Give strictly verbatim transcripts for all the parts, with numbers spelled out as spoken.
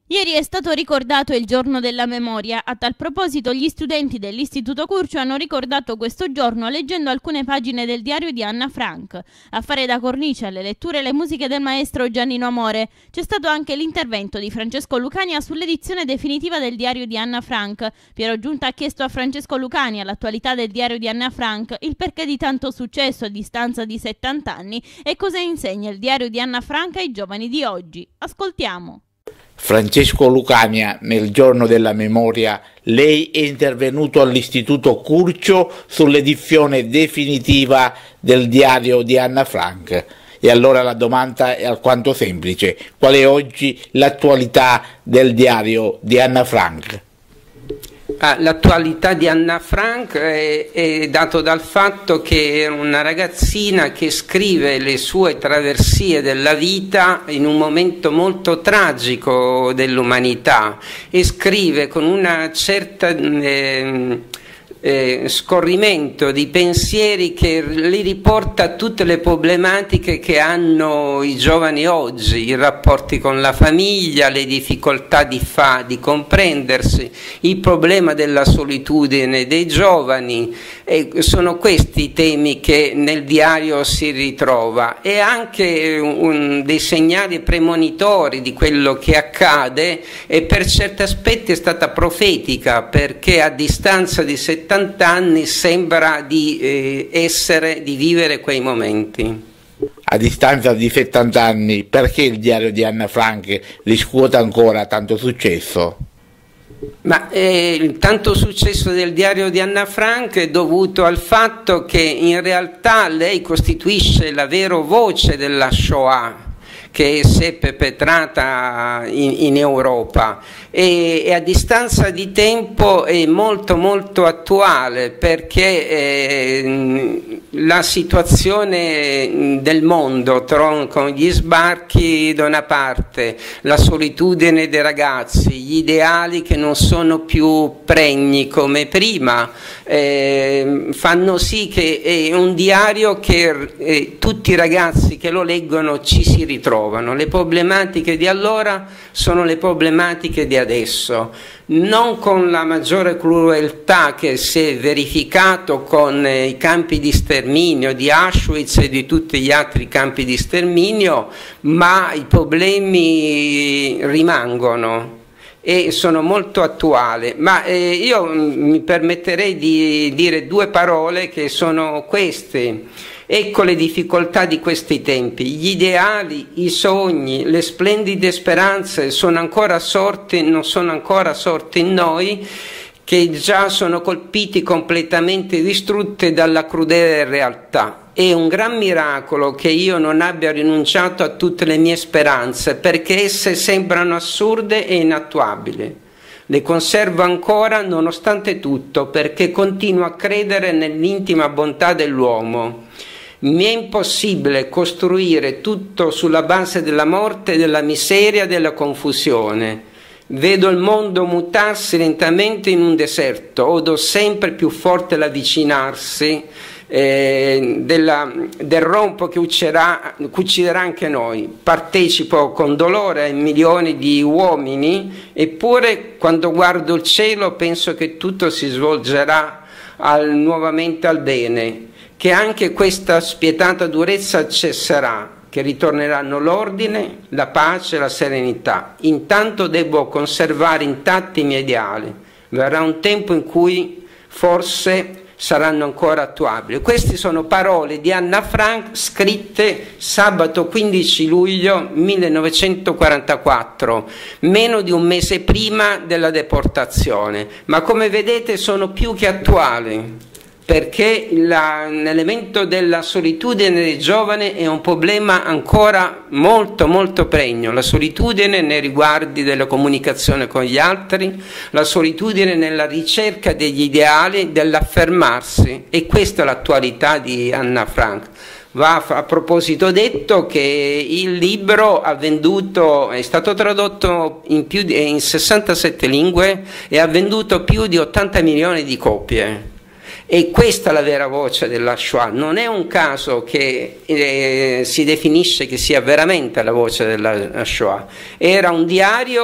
Ieri è stato ricordato il giorno della memoria. A tal proposito gli studenti dell'Istituto Curcio hanno ricordato questo giorno leggendo alcune pagine del diario di Anna Frank. A fare da cornice alle letture le musiche del maestro Giannino Amore. C'è stato anche l'intervento di Francesco Lucania sull'edizione definitiva del diario di Anna Frank. Piero Giunta ha chiesto a Francesco Lucania, all'attualità del diario di Anna Frank, il perché di tanto successo a distanza di settanta anni e cosa insegna il diario di Anna Frank ai giovani di oggi. Ascoltiamo. Francesco Lucania, nel giorno della memoria, lei è intervenuto all'Istituto Curcio sull'edizione definitiva del diario di Anna Frank. E allora la domanda è alquanto semplice: qual è oggi l'attualità del diario di Anna Frank? Ah, l'attualità di Anna Frank è, è dato dal fatto che è una ragazzina che scrive le sue traversie della vita in un momento molto tragico dell'umanità e scrive con una certa eh, eh, scorrimento di pensieri che li riporta a tutte le problematiche che hanno i giovani oggi, i rapporti con la famiglia, le difficoltà di, fa, di comprendersi, il problema della solitudine dei giovani, e sono questi i temi che nel diario si ritrova, e anche un, dei segnali premonitori di quello che accade, e per certi aspetti è stata profetica, perché a distanza di settanta anni sembra di eh, essere, di vivere quei momenti. A distanza di settanta anni, perché il diario di Anna Frank riscuote ancora tanto successo? Ma eh, il tanto successo del diario di Anna Frank è dovuto al fatto che in realtà lei costituisce la vera voce della Shoah, che si è perpetrata in, in Europa, e, e a distanza di tempo è molto molto attuale, perché eh, la situazione del mondo con gli sbarchi da una parte, la solitudine dei ragazzi, gli ideali che non sono più pregni come prima, eh, fanno sì che è un diario che eh, tutti i ragazzi che lo leggono ci si ritrovano. Le problematiche di allora sono le problematiche di adesso, non con la maggiore crudeltà che si è verificato con i campi di sterminio di Auschwitz e di tutti gli altri campi di sterminio, ma i problemi rimangono e sono molto attuali. Ma eh, io mi permetterei di dire due parole che sono queste. Ecco le difficoltà di questi tempi: gli ideali, i sogni, le splendide speranze sono ancora sorti, non sono ancora sorti in noi, che già sono colpiti completamente distrutti dalla crudele realtà. È un gran miracolo che io non abbia rinunciato a tutte le mie speranze, perché esse sembrano assurde e inattuabili. Le conservo ancora nonostante tutto, perché continuo a credere nell'intima bontà dell'uomo. Mi è impossibile costruire tutto sulla base della morte, della miseria, della confusione. Vedo il mondo mutarsi lentamente in un deserto, odo sempre più forte l'avvicinarsi eh, della, del rompo che ucciderà, che ucciderà anche noi. Partecipo con dolore ai milioni di uomini, eppure quando guardo il cielo penso che tutto si svolgerà al, nuovamente al bene, che anche questa spietata durezza cesserà, che ritorneranno l'ordine, la pace e la serenità. Intanto devo conservare intatti i miei ideali. Verrà un tempo in cui forse saranno ancora attuabili. Queste sono parole di Anna Frank scritte sabato quindici luglio millenovecentoquarantaquattro, meno di un mese prima della deportazione, ma come vedete sono più che attuali, perché l'elemento della solitudine dei giovani è un problema ancora molto molto pregno. La solitudine nei riguardi della comunicazione con gli altri, la solitudine nella ricerca degli ideali, dell'affermarsi, e questa è l'attualità di Anna Frank. Va a proposito detto che il libro ha venduto, è stato tradotto in, più di, in sessantasette lingue e ha venduto più di ottanta milioni di copie. E questa è la vera voce della Shoah. Non è un caso che eh, si definisce che sia veramente la voce della Shoah. Era un diario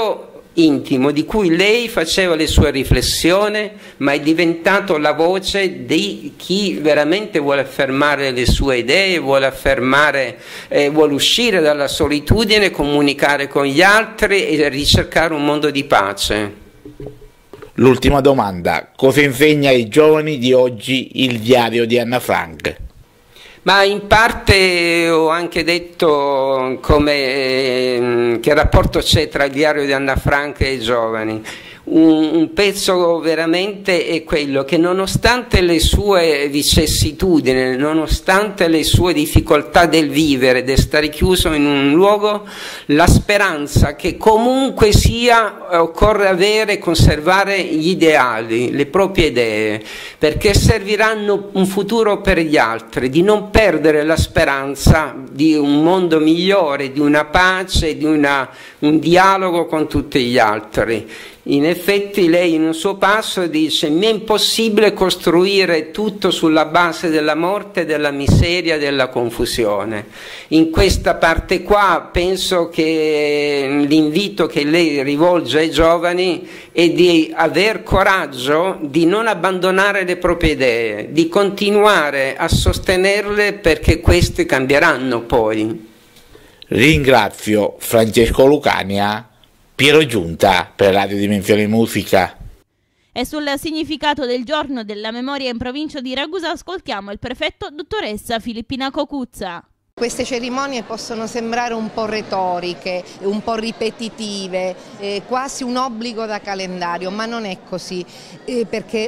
intimo di cui lei faceva le sue riflessioni, ma è diventato la voce di chi veramente vuole affermare le sue idee, vuole affermare, eh, vuole uscire dalla solitudine, comunicare con gli altri e ricercare un mondo di pace. L'ultima domanda: cosa insegna ai giovani di oggi il diario di Anna Frank? Ma in parte ho anche detto come, eh, che rapporto c'è tra il diario di Anna Frank e i giovani. Un, un pezzo veramente è quello che, nonostante le sue vicissitudini, nonostante le sue difficoltà del vivere, del stare chiuso in un luogo, la speranza che comunque sia occorre avere e conservare gli ideali, le proprie idee, perché serviranno un futuro per gli altri, di non perdere la speranza di un mondo migliore, di una pace, di una, un dialogo con tutti gli altri. In effetti lei in un suo passo dice: mi è impossibile costruire tutto sulla base della morte, della miseria, della confusione. In questa parte qua penso che l'invito che lei rivolge ai giovani è di aver coraggio di non abbandonare le proprie idee, di continuare a sostenerle, perché queste cambieranno poi. Ringrazio Francesco Lucania, Piero Giunta per Radio Dimensione Musica. E sul significato del giorno della memoria in provincia di Ragusa ascoltiamo il prefetto dottoressa Filippina Cocuzza. Queste cerimonie possono sembrare un po' retoriche, un po' ripetitive, eh, quasi un obbligo da calendario, ma non è così, eh, perché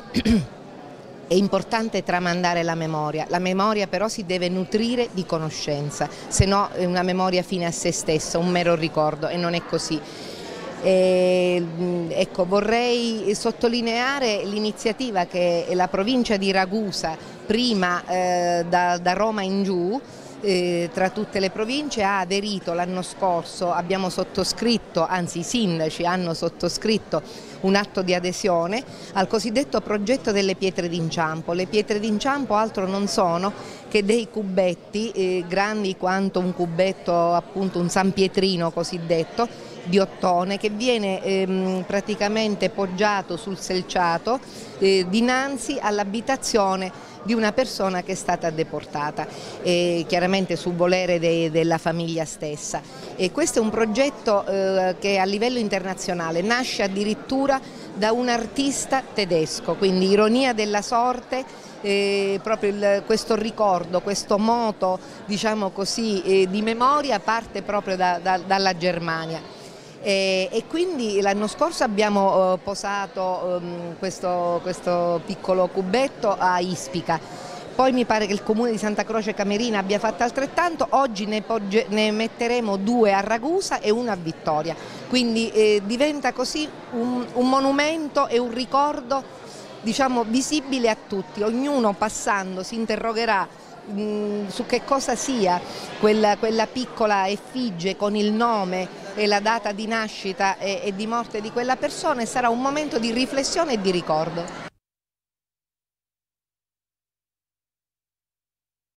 è importante tramandare la memoria. La memoria però si deve nutrire di conoscenza, se no è una memoria fine a se stessa, un mero ricordo, e non è così. Eh, ecco, vorrei sottolineare l'iniziativa che la provincia di Ragusa, prima eh, da, da Roma in giù, eh, tra tutte le province, ha aderito l'anno scorso. Abbiamo sottoscritto, anzi i sindaci hanno sottoscritto un atto di adesione al cosiddetto progetto delle pietre d'inciampo. Le pietre d'inciampo altro non sono che dei cubetti eh, grandi quanto un cubetto, appunto un San Pietrino cosiddetto, di ottone, che viene ehm, praticamente poggiato sul selciato eh, dinanzi all'abitazione di una persona che è stata deportata, eh, chiaramente su volere de, della famiglia stessa. E questo è un progetto eh, che a livello internazionale nasce addirittura da un artista tedesco, quindi ironia della sorte. Eh, proprio il, questo ricordo, questo moto, diciamo così, eh, di memoria parte proprio da, da, dalla Germania. E, e quindi l'anno scorso abbiamo eh, posato um, questo, questo piccolo cubetto a Ispica, poi mi pare che il comune di Santa Croce Camerina abbia fatto altrettanto. Oggi ne, ne metteremo due a Ragusa e uno a Vittoria, quindi eh, diventa così un, un monumento e un ricordo, diciamo, visibile a tutti. Ognuno passando si interrogherà su che cosa sia quella, quella piccola effigie con il nome e la data di nascita e, e di morte di quella persona, e sarà un momento di riflessione e di ricordo.